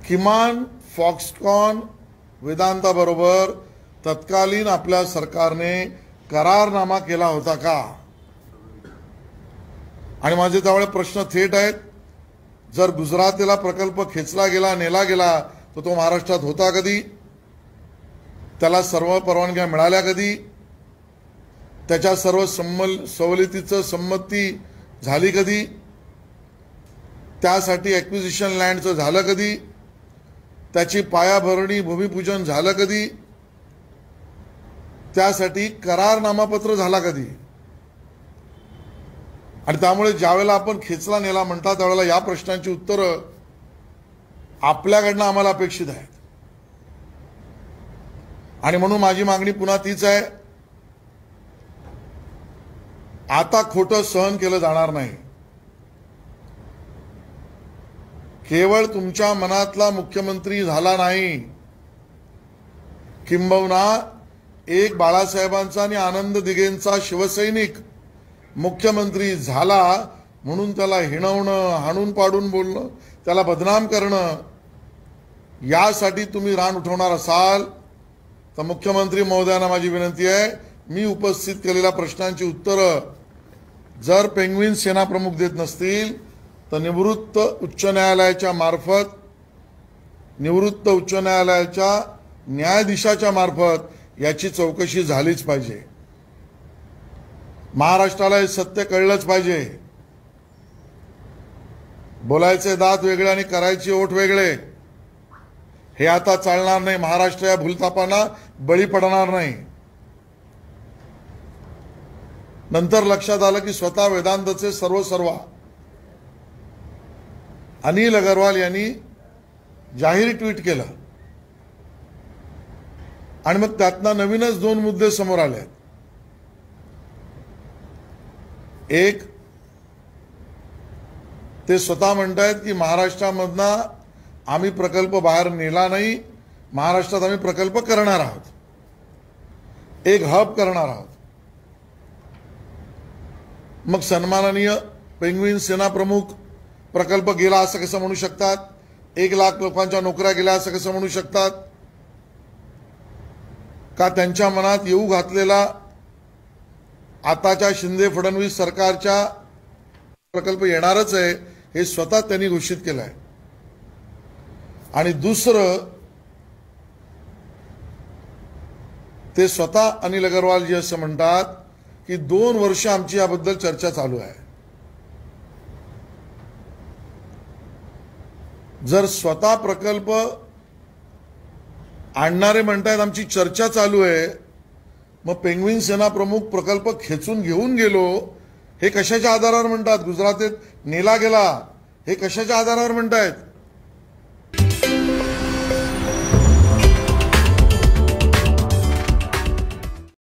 किमान फॉक्सकॉन वेदांता बरोबर तत्कालीन आपल्या सरकारने करारनामा केला होता का? आणि माझे त्यावेळी प्रश्न थेट आहेत. जर गुजरातेला प्रकल्प खेचला गेला, नेला गेला, तर तो महाराष्ट्रात होता कधी? त्याला सर्व परवानग्या मिळाल्या कधी? त्याच्या सर्व सवलतीचं संमती झाली कधी? त्यासाठी ॲक्विजिशन लँडचं झालं कधी? त्याची पायाभरणी भूमिपूजन झालं कधी? त्यासाठी करारनामापत्र झाला कधी? आणि त्यामुळे ज्यावेळेला आपण खेचला नेला म्हणता त्यावेळेला या प्रश्नांची उत्तरं आपल्याकडनं आम्हाला अपेक्षित आहेत. आणि म्हणून माझी मागणी पुन्हा तीच आहे, आता खोटं सहन केलं जाणार नाही. केवळ तुमच्या मनातला मुख्यमंत्री झाला नाही, किंबहुना एक बाळासाहेबांचा आणि आनंद दिघेंचा शिवसैनिक मुख्यमंत्री झाला म्हणून त्याला हिणवणं, हाणून पाडून बोलणं, त्याला बदनाम करणं, यासाठी तुम्ही रान उठवणार असाल तर मुख्यमंत्री महोदयांना माझी विनंती आहे, मी उपस्थित केलेल्या प्रश्नांची उत्तरं जर पेंग्विन सेना प्रमुख देत नसतील तर निवृत्त उच्च न्यायालयाच्या मार्फत, निवृत्त उच्च न्यायालयाच्या न्यायाधीशाच्या मार्फत याची चौकशी झालीच पाहिजे. महाराष्ट्राला हे सत्य कळलंच पाहिजे. बोलायचे दात वेगळे आणि करायचे ओठ वेगळे, हे आता चालणार नाही. महाराष्ट्र या भूलथापांना बळी पडणार नाही. नंतर लक्षात आलं की स्वतः वेदांतचे सर्वसर्वा अनिल अगरवाल यांनी जाहीर ट्विट केलं आणि मग त्यातनं नवीनच दोन मुद्दे समोर आले. एक, ते स्वतः म्हणतायत की महाराष्ट्रामधनं आम्ही प्रकल्प बाहेर नेला नाही, महाराष्ट्रात आम्ही प्रकल्प करणार आहोत, एक हब करणार आहोत. मग सन्माननीय पेंग्विन सेना प्रमुख प्रकल्प गेला असं कसं म्हणू शकतात? 1 लाख लोकांच्या नोकऱ्या गेल्या असं कसं म्हणू शकतात? का त्यांच्या मनात येऊ घातलेला आताच्या शिंदे फडणवीस सरकारच्या प्रकल्प येणारच आहे हे स्वतः त्यांनी घोषित केलं आहे. आणि दुसरं, ते स्वतः अनिल अगरवाल जी असं म्हणतात की 2 वर्ष आमची याबद्दल चर्चा चालू आहे. जर स्वतः प्रकल्प आणणारे म्हणतायत आमची चर्चा चालू आहे, मग पेंग्विन सेना प्रमुख प्रकल्प खेचून घेऊन गेलो हे कशाच्या आधारावर म्हणतात? गुजरातेत नेला गेला हे कशाच्या आधारावर म्हणतायत?